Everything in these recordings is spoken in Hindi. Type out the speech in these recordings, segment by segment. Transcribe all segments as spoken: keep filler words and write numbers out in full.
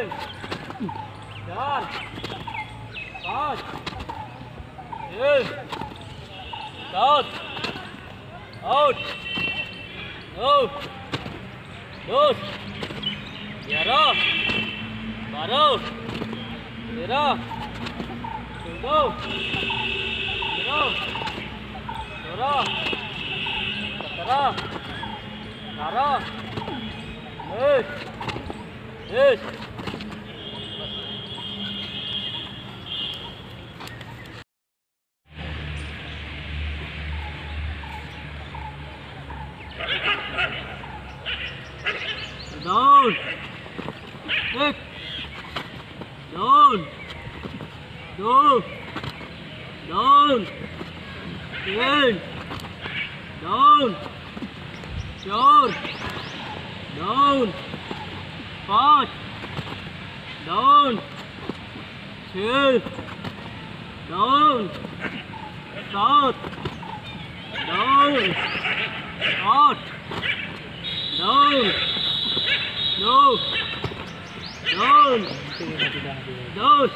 तीन चार पाँच छः सात आठ नौ दस ग्यारह बारह तेरह चौदह पंद्रह सोलह सत्रह अठारह उन्नीस बीस down एक down दो down तीन down चार down पाँच down छः down सात down आठ down नौ down दस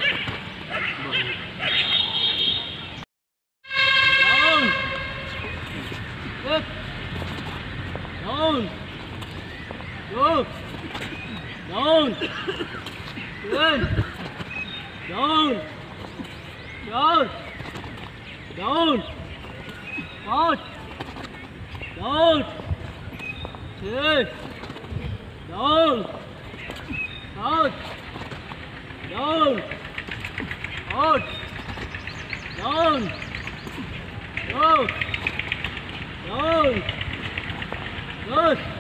down एक down दो down तीन down चार down पाँच down छः down सात down आठ down नौ down दस